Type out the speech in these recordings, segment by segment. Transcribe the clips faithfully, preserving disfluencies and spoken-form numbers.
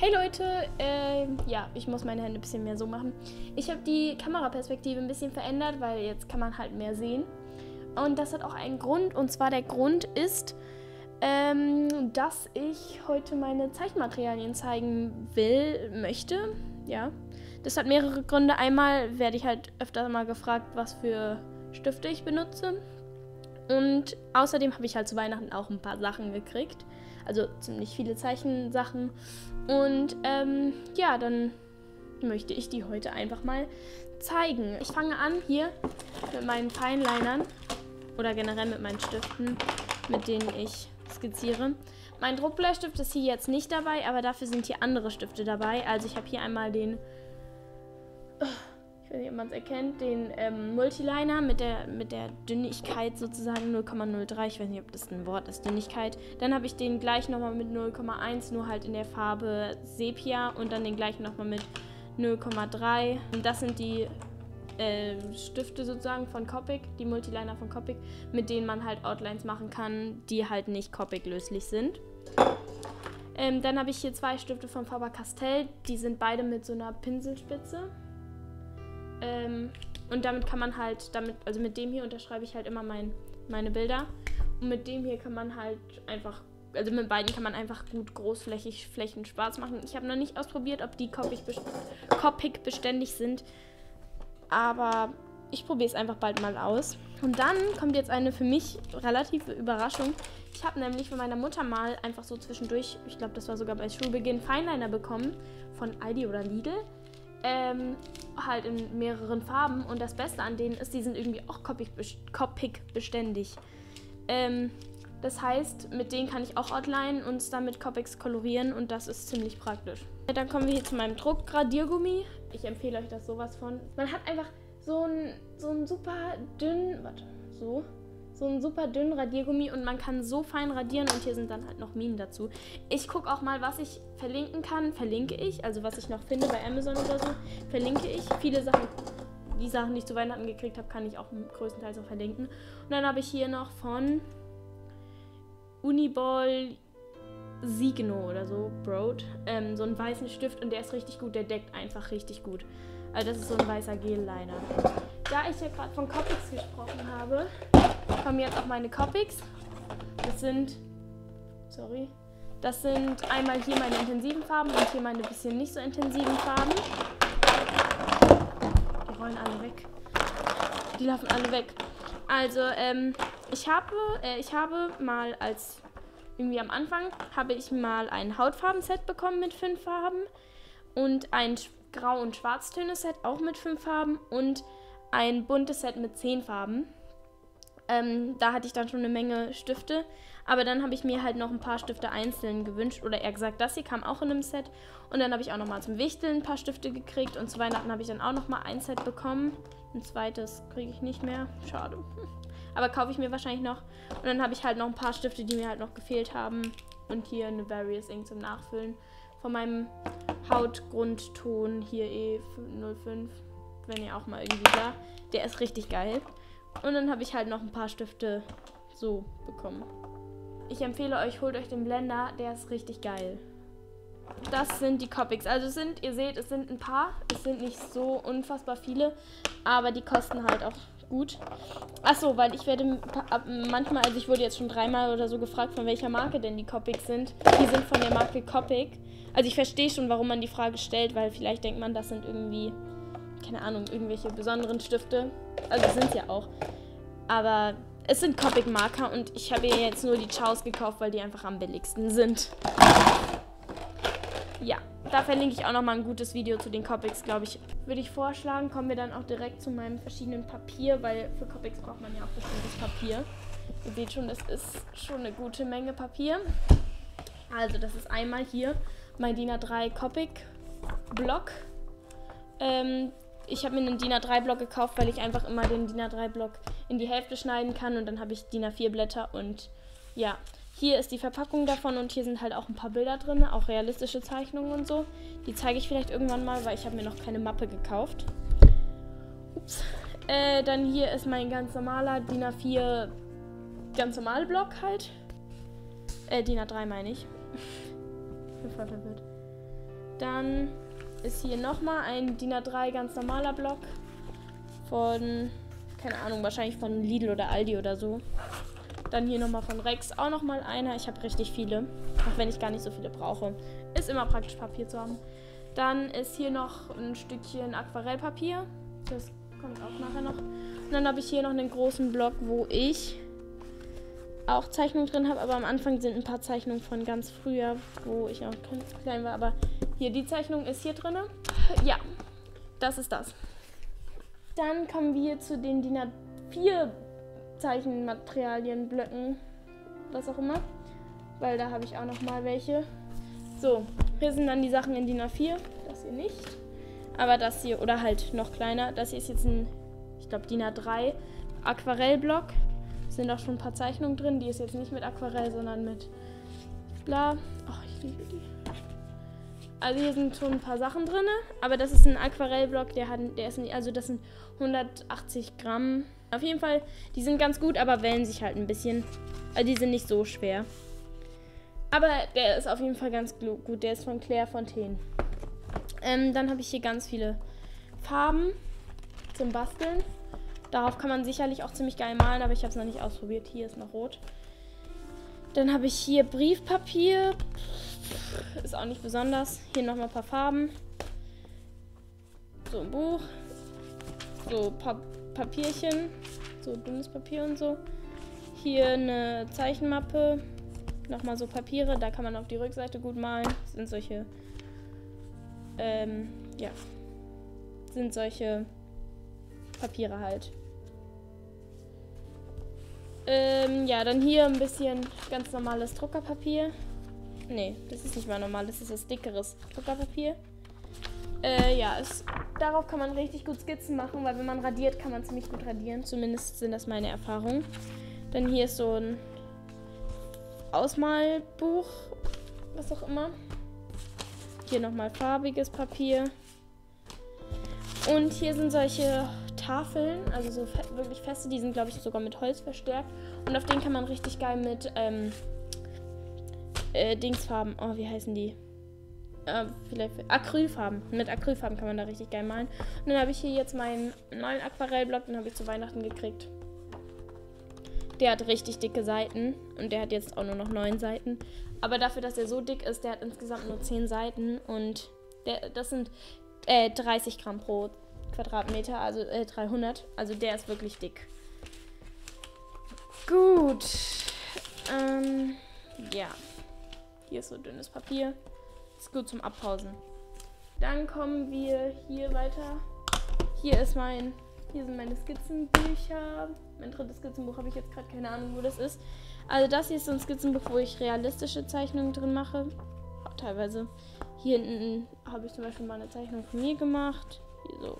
Hey Leute, äh, ja, ich muss meine Hände ein bisschen mehr so machen. Ich habe die Kameraperspektive ein bisschen verändert, weil jetzt kann man halt mehr sehen. Und das hat auch einen Grund, und zwar der Grund ist, ähm, dass ich heute meine Zeichenmaterialien zeigen will, möchte, ja. Das hat mehrere Gründe. Einmal werde ich halt öfter mal gefragt, was für Stifte ich benutze. Und außerdem habe ich halt zu Weihnachten auch ein paar Sachen gekriegt. Also ziemlich viele Zeichensachen. Und ähm, ja, dann möchte ich die heute einfach mal zeigen. Ich fange an hier mit meinen Finelinern oder generell mit meinen Stiften, mit denen ich skizziere. Mein Druckbleistift ist hier jetzt nicht dabei, aber dafür sind hier andere Stifte dabei. Also ich habe hier einmal den, ich weiß nicht, ob man es erkennt, den ähm, Multiliner mit der, mit der Dünnigkeit sozusagen null Komma null drei. Ich weiß nicht, ob das ein Wort ist, Dünnigkeit. Dann habe ich den gleich nochmal mit null Komma eins, nur halt in der Farbe Sepia. Und dann den gleichen nochmal mit null Komma drei. Und das sind die äh, Stifte sozusagen von Copic, die Multiliner von Copic, mit denen man halt Outlines machen kann, die halt nicht Copic-löslich sind. Ähm, dann habe ich hier zwei Stifte von Faber-Castell. Die sind beide mit so einer Pinselspitze. Ähm, und damit kann man halt, damit, also mit dem hier unterschreibe ich halt immer mein, meine Bilder. Und mit dem hier kann man halt einfach, also mit beiden kann man einfach gut großflächig Flächen schwarz machen. Ich habe noch nicht ausprobiert, ob die Copic beständig sind, aber ich probiere es einfach bald mal aus. Und dann kommt jetzt eine für mich relative Überraschung. Ich habe nämlich von meiner Mutter mal einfach so zwischendurch, ich glaube, das war sogar bei Schulbeginn, Fineliner bekommen von Aldi oder Lidl. Ähm, halt in mehreren Farben, und das Beste an denen ist, die sind irgendwie auch Copic beständig. Ähm, das heißt, mit denen kann ich auch outlinen und dann mit Copics kolorieren, und das ist ziemlich praktisch. Dann kommen wir hier zu meinem Druckgradiergummi. Ich empfehle euch das sowas von. Man hat einfach so einen so einen super dünnen, warte, so, so einen super dünnen Radiergummi, und man kann so fein radieren, und hier sind dann halt noch Minen dazu. Ich gucke auch mal, was ich verlinken kann, verlinke ich, also was ich noch finde bei Amazon oder so, verlinke ich. Viele Sachen, die Sachen, die ich zu Weihnachten gekriegt habe, kann ich auch größtenteils auch verlinken. Und dann habe ich hier noch von Uniball Signo oder so, Broad, ähm, so einen weißen Stift, und der ist richtig gut, der deckt einfach richtig gut. Also das ist so ein weißer Gel-Liner. Da ich ja gerade von Copics gesprochen habe, kommen jetzt auch meine Copics. Das sind, sorry, das sind einmal hier meine intensiven Farben und hier meine bisschen nicht so intensiven Farben. Die rollen alle weg. Die laufen alle weg. Also, ähm, ich habe, äh, ich habe mal als, irgendwie am Anfang, habe ich mal ein Hautfarben-Set bekommen mit fünf Farben und ein Grau- und Schwarztöne-Set auch mit fünf Farben und ein buntes Set mit zehn Farben. Ähm, da hatte ich dann schon eine Menge Stifte, aber dann habe ich mir halt noch ein paar Stifte einzeln gewünscht, oder eher gesagt, das hier kam auch in einem Set, und dann habe ich auch noch mal zum Wichteln ein paar Stifte gekriegt, und zu Weihnachten habe ich dann auch noch mal ein Set bekommen. Ein zweites kriege ich nicht mehr, schade, aber kaufe ich mir wahrscheinlich noch. Und dann habe ich halt noch ein paar Stifte, die mir halt noch gefehlt haben, und hier eine Various Ink zum Nachfüllen von meinem Hautgrundton, hier E null fünf, wenn ihr auch mal irgendwie da, der ist richtig geil. Und dann habe ich halt noch ein paar Stifte so bekommen. Ich empfehle euch, holt euch den Blender, der ist richtig geil. Das sind die Copics. Also es sind, ihr seht, es sind ein paar. Es sind nicht so unfassbar viele, aber die kosten halt auch gut. Achso, weil ich werde manchmal, also ich wurde jetzt schon dreimal oder so gefragt, von welcher Marke denn die Copics sind. Die sind von der Marke Copic. Also ich verstehe schon, warum man die Frage stellt, weil vielleicht denkt man, das sind irgendwie, keine Ahnung, irgendwelche besonderen Stifte. Also sind es ja auch. Aber es sind Copic-Marker, und ich habe hier jetzt nur die Chows gekauft, weil die einfach am billigsten sind. Ja, da verlinke ich auch nochmal ein gutes Video zu den Copics, glaube ich. Würde ich vorschlagen, kommen wir dann auch direkt zu meinem verschiedenen Papier, weil für Copics braucht man ja auch bestimmtes Papier. Ihr seht schon, das ist schon eine gute Menge Papier. Also das ist einmal hier mein D I N A drei Copic Block. Ähm, ich habe mir einen D I N A drei Block gekauft, weil ich einfach immer den D I N A drei Block in die Hälfte schneiden kann, und dann habe ich D I N A vier Blätter, und ja, hier ist die Verpackung davon, und hier sind halt auch ein paar Bilder drin, auch realistische Zeichnungen und so. Die zeige ich vielleicht irgendwann mal, weil ich habe mir noch keine Mappe gekauft. Ups. Äh, dann hier ist mein ganz normaler D I N A vier, ganz normale Block halt. Äh, D I N A drei meine ich. Ich bin voll verwirrt. Dann ist hier nochmal ein D I N A drei ganz normaler Block von, keine Ahnung, wahrscheinlich von Lidl oder Aldi oder so. Dann hier nochmal von Rex auch nochmal einer. Ich habe richtig viele, auch wenn ich gar nicht so viele brauche. Ist immer praktisch, Papier zu haben. Dann ist hier noch ein Stückchen Aquarellpapier. Das kommt auch nachher noch. Und dann habe ich hier noch einen großen Block, wo ich auch Zeichnungen drin habe. Aber am Anfang sind ein paar Zeichnungen von ganz früher, wo ich auch ganz klein war. Aber hier, die Zeichnung ist hier drin. Ja, das ist das. Dann kommen wir zu den D I N A vier Zeichenmaterialienblöcken, was auch immer, weil da habe ich auch noch mal welche. So, hier sind dann die Sachen in D I N A vier, das hier nicht, aber das hier, oder halt noch kleiner, das hier ist jetzt ein, ich glaube D I N A drei Aquarellblock, sind auch schon ein paar Zeichnungen drin, die ist jetzt nicht mit Aquarell, sondern mit bla, ach, ich liebe die. Also hier sind schon ein paar Sachen drin, aber das ist ein Aquarellblock, der hat, der ist, also das sind hundertachtzig Gramm. Auf jeden Fall, die sind ganz gut, aber wellen sich halt ein bisschen. Also die sind nicht so schwer. Aber der ist auf jeden Fall ganz gut. Der ist von Claire Fontaine. Ähm, dann habe ich hier ganz viele Farben zum Basteln. Darauf kann man sicherlich auch ziemlich geil malen, aber ich habe es noch nicht ausprobiert. Hier ist noch rot. Dann habe ich hier Briefpapier. Ist auch nicht besonders. Hier nochmal ein paar Farben. So ein Buch. So pa Papierchen. So dünnes Papier und so. Hier eine Zeichenmappe. Nochmal so Papiere. Da kann man auf die Rückseite gut malen. Das sind solche... Ähm, ja. Sind solche Papiere halt. Ähm, ja, dann hier ein bisschen ganz normales Druckerpapier. Nee, das ist nicht mal normal, das ist das dickeres Druckerpapier. Äh, ja, es, darauf kann man richtig gut Skizzen machen, weil wenn man radiert, kann man ziemlich gut radieren. Zumindest sind das meine Erfahrungen. Dann hier ist so ein Ausmalbuch, was auch immer. Hier nochmal farbiges Papier. Und hier sind solche Tafeln, also so fe wirklich feste, die sind, glaube ich, sogar mit Holz verstärkt. Und auf denen kann man richtig geil mit ähm, äh, Dingsfarben, oh, wie heißen die? Äh, vielleicht Acrylfarben. Mit Acrylfarben kann man da richtig geil malen. Und dann habe ich hier jetzt meinen neuen Aquarellblock, den habe ich zu Weihnachten gekriegt. Der hat richtig dicke Seiten und der hat jetzt auch nur noch neun Seiten. Aber dafür, dass er so dick ist, der hat insgesamt nur zehn Seiten und der, das sind äh, dreißig Gramm pro Quadratmeter, also äh, dreihundert. Also der ist wirklich dick. Gut. Ähm, ja. Hier ist so dünnes Papier. Ist gut zum Abpausen. Dann kommen wir hier weiter. Hier ist mein, hier sind meine Skizzenbücher. Mein drittes Skizzenbuch habe ich jetzt gerade keine Ahnung, wo das ist. Also das hier ist so ein Skizzenbuch, wo ich realistische Zeichnungen drin mache. Teilweise. Hier hinten habe ich zum Beispiel mal eine Zeichnung von mir gemacht. Hier so.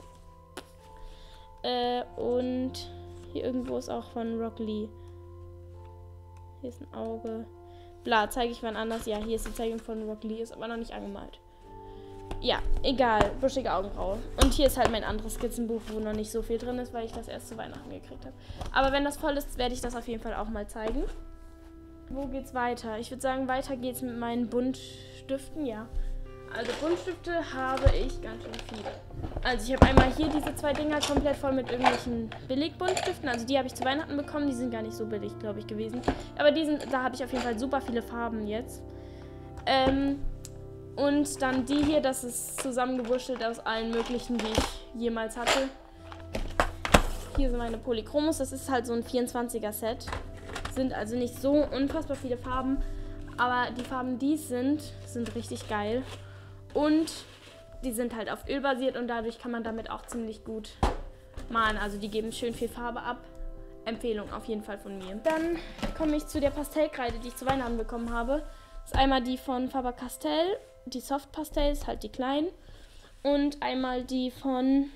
Äh, und hier irgendwo ist auch von Rock Lee. Hier ist ein Auge. Bla, zeige ich wann anders. Ja, hier ist die Zeichnung von Rock Lee, ist aber noch nicht angemalt. Ja, egal. Buschige Augenbraue. Und hier ist halt mein anderes Skizzenbuch, wo noch nicht so viel drin ist, weil ich das erst zu Weihnachten gekriegt habe. Aber wenn das voll ist, werde ich das auf jeden Fall auch mal zeigen. Wo geht's weiter? Ich würde sagen, weiter geht's mit meinen Buntstiften, ja. Also Buntstifte habe ich ganz schön viele. Also ich habe einmal hier diese zwei Dinger komplett voll mit irgendwelchen Billig-Buntstiften. Also die habe ich zu Weihnachten bekommen. Die sind gar nicht so billig, glaube ich, gewesen. Aber die sind, da habe ich auf jeden Fall super viele Farben jetzt. Ähm, und dann die hier, das ist zusammengewurschtelt aus allen möglichen, die ich jemals hatte. Hier sind meine Polychromos. Das ist halt so ein vierundzwanziger Set. Sind also nicht so unfassbar viele Farben. Aber die Farben, die es sind, sind richtig geil. Und die sind halt auf Öl basiert und dadurch kann man damit auch ziemlich gut malen. Also die geben schön viel Farbe ab. Empfehlung auf jeden Fall von mir. Dann komme ich zu der Pastellkreide, die ich zu Weihnachten bekommen habe. Das ist einmal die von Faber-Castell, die Soft Pastels, halt die kleinen. Und einmal die von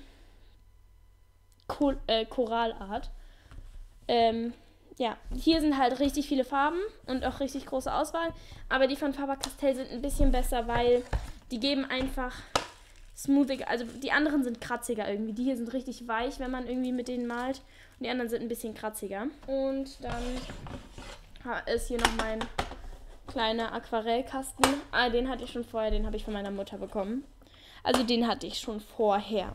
Cor äh, Coral Art. Ähm, ja, hier sind halt richtig viele Farben und auch richtig große Auswahl. Aber die von Faber-Castell sind ein bisschen besser, weil die geben einfach smoothig, also die anderen sind kratziger irgendwie. Die hier sind richtig weich, wenn man irgendwie mit denen malt. Und die anderen sind ein bisschen kratziger. Und dann ist hier noch mein kleiner Aquarellkasten. Ah, den hatte ich schon vorher, den habe ich von meiner Mutter bekommen. Also den hatte ich schon vorher.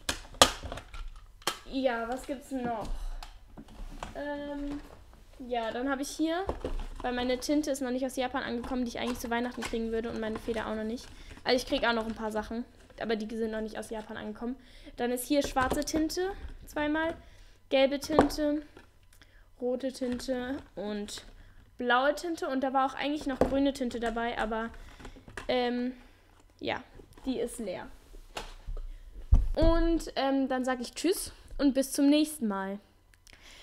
Ja, was gibt's noch? Ähm, ja, dann habe ich hier, weil meine Tinte ist noch nicht aus Japan angekommen, die ich eigentlich zu Weihnachten kriegen würde und meine Feder auch noch nicht. Also ich kriege auch noch ein paar Sachen, aber die sind noch nicht aus Japan angekommen. Dann ist hier schwarze Tinte, zweimal, gelbe Tinte, rote Tinte und blaue Tinte. Und da war auch eigentlich noch grüne Tinte dabei, aber ähm, ja, die ist leer. Und ähm, dann sage ich Tschüss und bis zum nächsten Mal.